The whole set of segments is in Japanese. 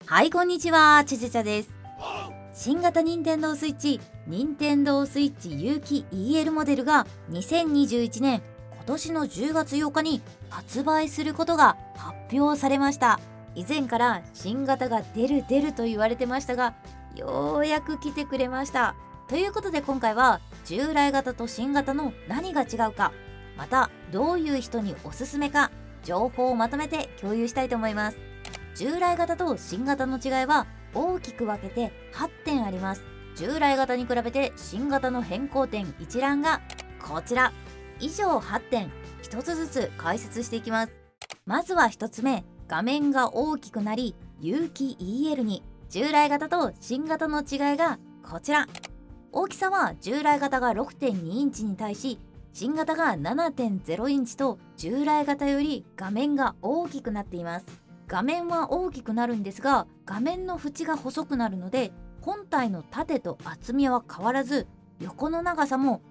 はい、こんにちは、ちゃちゃちゃです。新型任天堂スイッチ、任天堂スイッチ有機 EL モデルが2021年今年の10月8日に発売することが発表されました。以前から新型が出ると言われてましたが、ようやく来てくれました。ということで今回は従来型と新型の何が違うか、またどういう人におすすめか、情報をまとめて共有したいと思います。従来型と新型の違いは大きく分けて8点あります。従来型に比べて新型の変更点一覧がこちら。以上8点、1つずつ解説していきます。まずは1つ目、画面が大きくなり有機 EL に。従来型と新型の違いがこちら。大きさは従来型が 6.2 インチに対し新型が 7.0 インチと従来型より画面が大きくなっています。画面は大きくなるんですが、画面の縁が細くなるので本体の縦と厚みは変わらず、横の長さも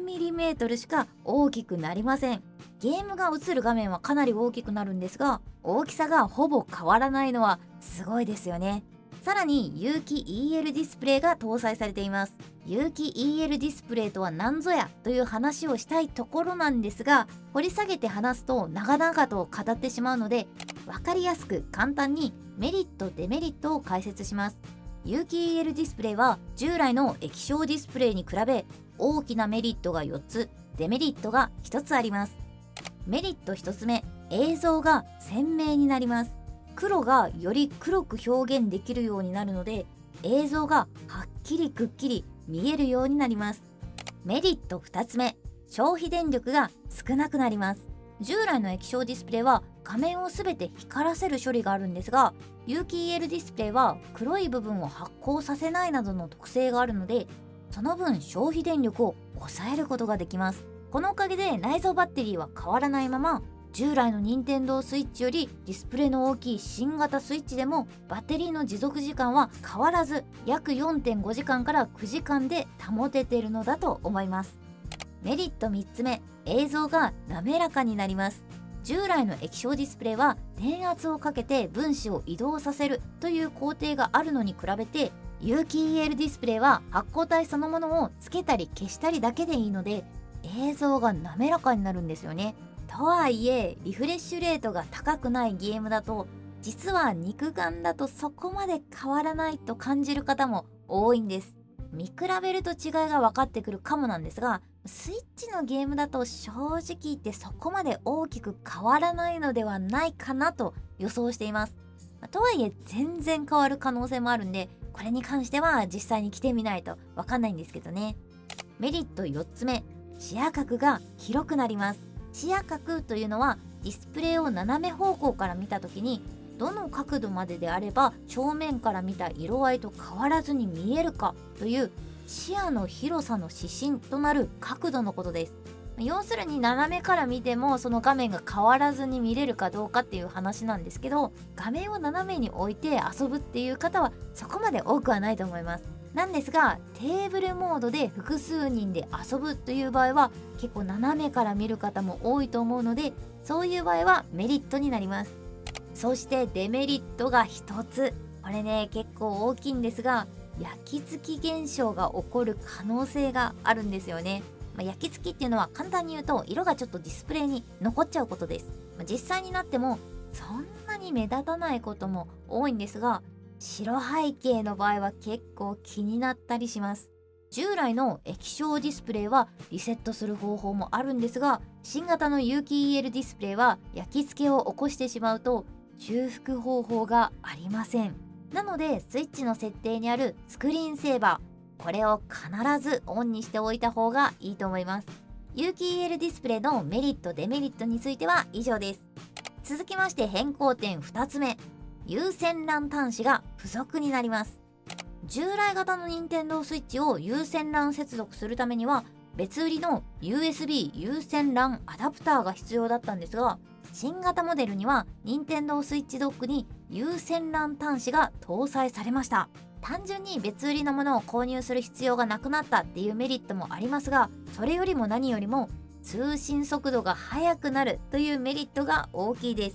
3mm しか大きくなりません。ゲームが映る画面はかなり大きくなるんですが、大きさがほぼ変わらないのはすごいですよね。さらに有機 EL ディスプレイが搭載されています。有機 EL ディスプレイとは何ぞやという話をしたいところなんですが、掘り下げて話すと長々と語ってしまうので、分かりやすく簡単にメリットデメリットを解説します。有機 EL ディスプレイは従来の液晶ディスプレイに比べ大きなメリットが4つ、デメリットが1つあります。メリット1つ目、映像が鮮明になります。黒がより黒く表現できるようになるので、映像がはっきりくっきり見えるようになります。メリット2つ目、消費電力が少なくなります。従来の液晶ディスプレイは画面を全て光らせる処理があるんですが、有機 EL ディスプレイは黒い部分を発光させないなどの特性があるので、その分消費電力を抑えることができます。このおかげで内蔵バッテリーは変わらないまま、従来の任天堂スイッチよりディスプレイの大きい新型スイッチでもバッテリーの持続時間は変わらず約 4.5 時間から9時間で保てているのだと思います。メリット3つ目、映像が滑らかになります。従来の液晶ディスプレイは電圧をかけて分子を移動させるという工程があるのに比べて、有機 EL ディスプレイは発光体そのものをつけたり消したりだけでいいので、映像が滑らかになるんですよね。とはいえリフレッシュレートが高くないゲームだと、実は肉眼だとそこまで変わらないと感じる方も多いんです。見比べると違いが分かってくるかもなんですが、スイッチのゲームだと正直言ってそこまで大きく変わらないのではないかなと予想しています。とはいえ全然変わる可能性もあるんで、これに関しては実際に着てみないと分かんないんですけどね。メリット4つ目、視野角が広くなります。視野角というのはディスプレイを斜め方向から見た時に、どの角度までであれば正面から見た色合いと変わらずに見えるかという視野の広さの指針となる角度のことです。要するに斜めから見てもその画面が変わらずに見れるかどうかっていう話なんですけど、画面を斜めに置いて遊ぶっていう方はそこまで多くはないと思います。なんですが、テーブルモードで複数人で遊ぶという場合は結構斜めから見る方も多いと思うので、そういう場合はメリットになります。そしてデメリットが1つ、これね結構大きいんですが、焼き付き現象が起こる可能性があるんですよね。焼き付きっていうのは簡単に言うと色がちょっとディスプレイに残っちゃうことです。実際になってもそんなに目立たないことも多いんですが、白背景の場合は結構気になったりします。従来の液晶ディスプレイはリセットする方法もあるんですが、新型の有機 EL ディスプレイは焼き付けを起こしてしまうと修復方法がありません。なのでスイッチの設定にあるスクリーンセーバー、これを必ずオンにしておいた方がいいと思います。有機 EL ディスプレイのメリットデメリットについては以上です。続きまして変更点2つ目、有線 LAN 端子が付属になります。従来型の任天堂スイッチを有線 LAN 接続するためには別売りの USB 有線 LAN アダプターが必要だったんですが、新型モデルには任天堂スイッチドックに有線 LAN 端子が搭載されました。単純に別売りのものを購入する必要がなくなったっていうメリットもありますが、それよりも何よりも通信速度が速くなるというメリットが大きいです。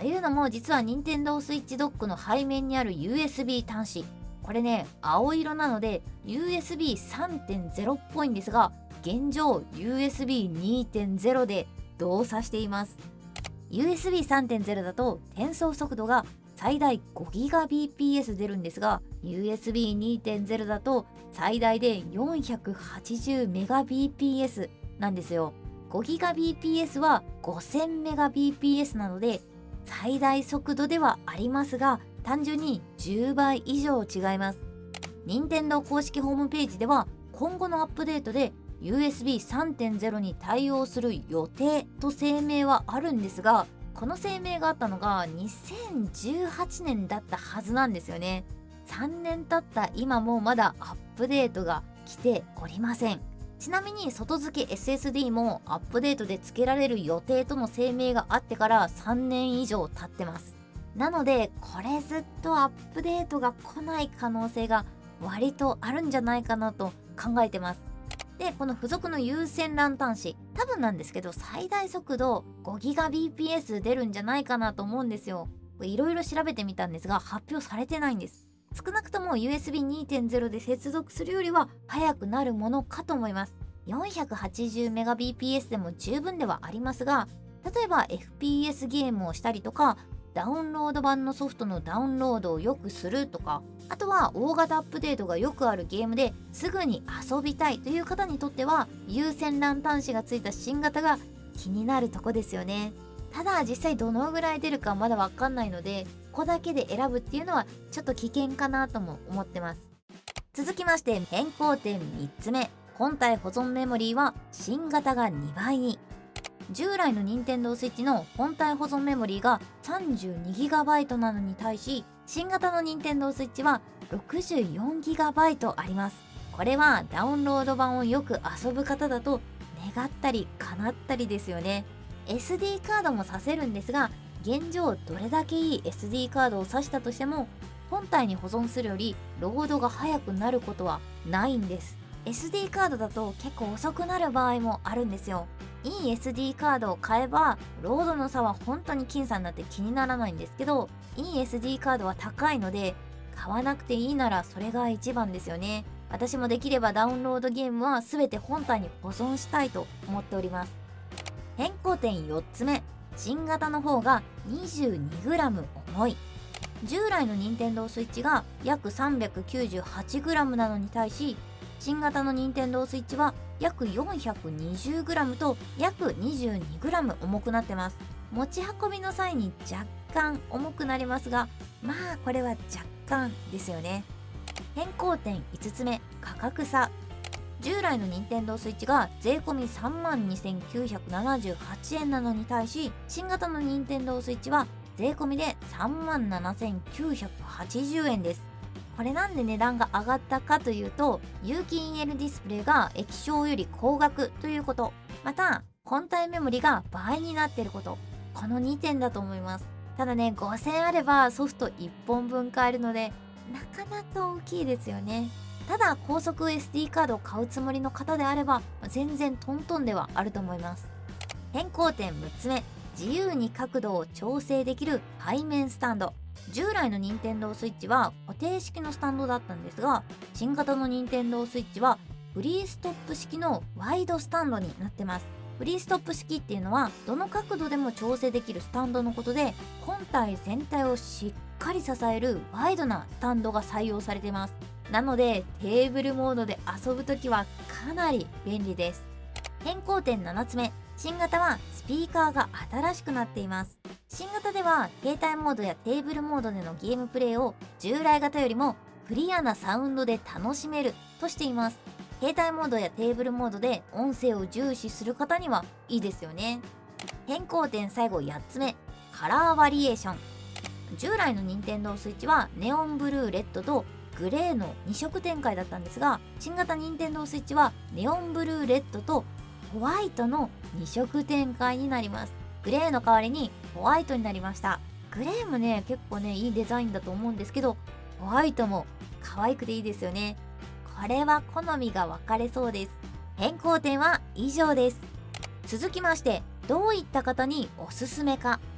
というのも実は Nintendo Switch Dock の背面にある USB 端子、これね青色なので USB3.0 っぽいんですが、現状 USB2.0 で動作しています。 USB3.0 だと転送速度が最大 5GBps 出るんですが、 USB2.0 だと最大で 480Mbps なんですよ。 5GBps は 5000Mbps なので最大速度ではありますが、単純に10倍以上違います。任天堂公式ホームページでは今後のアップデートで USB3.0 に対応する予定と声明はあるんですが、この声明があったのが2018年だったはずなんですよね。3年経った今もまだアップデートが来ておりません。ちなみに外付け SSD もアップデートで付けられる予定との声明があってから3年以上経ってます。なのでこれずっとアップデートが来ない可能性が割とあるんじゃないかなと考えてます。でこの付属の有線 LAN 端子、多分なんですけど最大速度 5GBps 出るんじゃないかなと思うんですよ。いろいろ調べてみたんですが発表されてないんです。少なくとも USB2.0 で接続するよりは速くなるものかと思います。 480Mbps でも十分ではありますが、例えば FPS ゲームをしたりとかダウンロード版のソフトのダウンロードをよくするとか、あとは大型アップデートがよくあるゲームですぐに遊びたいという方にとっては有線 LAN 端子がついた新型が気になるとこですよね。ただ実際どのぐらい出るかまだわかんないので、ここだけで選ぶっていうのはちょっと危険かなとも思ってます。続きまして変更点3つ目、本体保存メモリーは新型が2倍に。従来の Nintendo Switch の本体保存メモリーが 32GB なのに対し、新型の Nintendo Switch は 64GB あります。これはダウンロード版をよく遊ぶ方だと願ったり叶ったりですよね。 SD カードも挿せるんですが、現状どれだけいい SD カードを挿したとしても本体に保存するよりロードが速くなることはないんです。 SD カードだと結構遅くなる場合もあるんですよ。いい SD カードを買えばロードの差は本当に僅差になって気にならないんですけど、いい SD カードは高いので買わなくていいならそれが一番ですよね。私もできればダウンロードゲームは全て本体に保存したいと思っております。変更点4つ目、新型の方が 22g 重い。従来の Nintendo Switch が約 398g なのに対し、新型の Nintendo Switch は約 420g と約 22g 重くなってます。持ち運びの際に若干重くなりますが、まあこれは若干ですよね。変更点5つ目、価格差。従来の Nintendo Switch が税込 32,978 円なのに対し、新型の Nintendo Switch は税込で 37,980 円です。これなんで値段が上がったかというと、有機 EL ディスプレイが液晶より高額ということ、また本体メモリが倍になっていること、この2点だと思います。ただね、5000あればソフト1本分買えるのでなかなか大きいですよね。ただ高速 SD カードを買うつもりの方であれば全然トントンではあると思います。変更点6つ目、自由に角度を調整できる背面スタンド。従来の Nintendo Switch は固定式のスタンドだったんですが、新型の Nintendo Switch はフリーストップ式のワイドスタンドになってます。フリーストップ式っていうのはどの角度でも調整できるスタンドのことで、本体全体をしっかり支えるワイドなスタンドが採用されています。なのでテーブルモードで遊ぶときはかなり便利です。変更点7つ目、新型はスピーカーが新しくなっています。新型では携帯モードやテーブルモードでのゲームプレイを従来型よりもクリアなサウンドで楽しめるとしています。携帯モードやテーブルモードで音声を重視する方にはいいですよね。変更点最後8つ目、カラーバリエーション。従来の Nintendo Switch はネオンブルーレッドとグレーの2色展開だったんですが、新型 Nintendo Switch はネオンブルーレッドとホワイトの2色展開になります。グレーの代わりにホワイトになりました。グレーもね結構ねいいデザインだと思うんですけど、ホワイトも可愛くていいですよね。これは好みが分かれそうです。変更点は以上です。続きまして、どういった方におすすめか。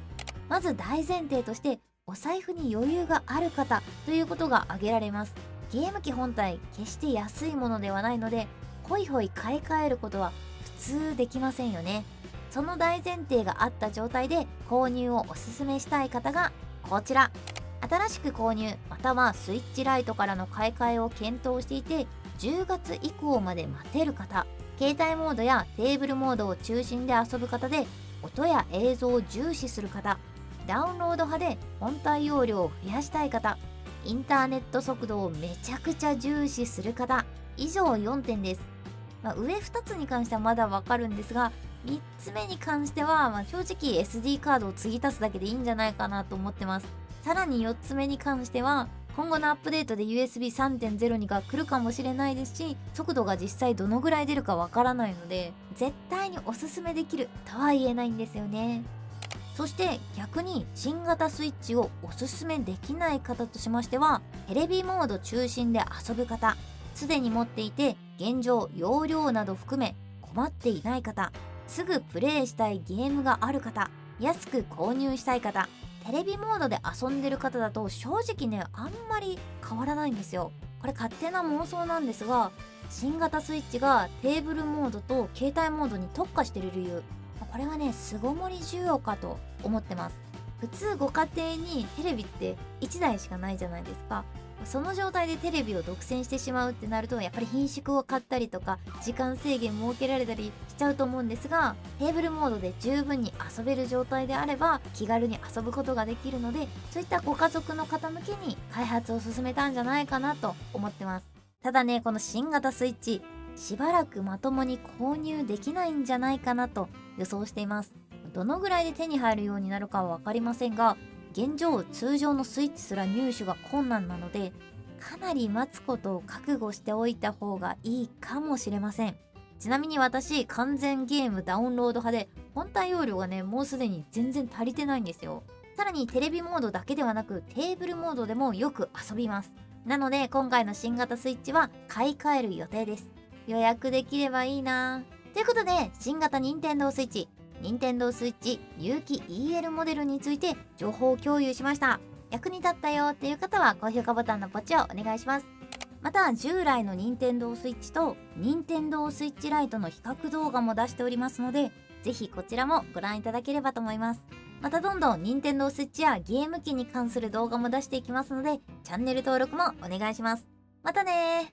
まず大前提としてお財布に余裕がある方ということが挙げられます。ゲーム機本体決して安いものではないので、ホイホイ買い替えることは普通できませんよね。その大前提があった状態で購入をおすすめしたい方がこちら。新しく購入またはスイッチライトからの買い替えを検討していて、10月以降まで待てる方、携帯モードやテーブルモードを中心で遊ぶ方で、音や映像を重視する方、ダウンロード派で本体容量を増やしたい方、インターネット速度をめちゃくちゃ重視する方、以上4点です。上2つに関してはまだわかるんですが、3つ目に関しては、正直 SD カードを継ぎ足すだけでいいんじゃないかなと思ってます。さらに4つ目に関しては、今後のアップデートで USB3.0 にが来るかもしれないですし、速度が実際どのぐらい出るかわからないので、絶対におすすめできるとは言えないんですよね。そして逆に新型スイッチをおすすめできない方としましては、テレビモード中心で遊ぶ方、すでに持っていて現状容量など含め困っていない方、すぐプレイしたいゲームがある方、安く購入したい方、テレビモードで遊んでる方だと正直ね、あんまり変わらないんですよ。これ勝手な妄想なんですが、新型スイッチがテーブルモードと携帯モードに特化してる理由、これはね、巣ごもり需要かと思ってます。普通ご家庭にテレビって1台しかないじゃないですか。その状態でテレビを独占してしまうってなると、やっぱり品種を買ったりとか時間制限設けられたりしちゃうと思うんですが、テーブルモードで十分に遊べる状態であれば気軽に遊ぶことができるので、そういったご家族の方向けに開発を進めたんじゃないかなと思ってます。ただね、この新型スイッチしばらくまともに購入できないんじゃないかなと予想しています。どのぐらいで手に入るようになるかは分かりませんが、現状通常のスイッチすら入手が困難なので、かなり待つことを覚悟しておいた方がいいかもしれません。ちなみに私、完全ゲームダウンロード派で、本体容量がね、もうすでに全然足りてないんですよ。さらにテレビモードだけではなくテーブルモードでもよく遊びます。なので今回の新型スイッチは買い替える予定です。予約できればいいなぁ。ということで、新型任天堂スイッチ有機 EL モデルについて情報共有しました。役に立ったよっていう方は高評価ボタンのポチをお願いします。また従来の任天堂スイッチと任天堂スイッチライトの比較動画も出しておりますので、ぜひこちらもご覧いただければと思います。またどんどん任天堂スイッチやゲーム機に関する動画も出していきますので、チャンネル登録もお願いします。またね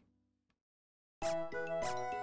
ー。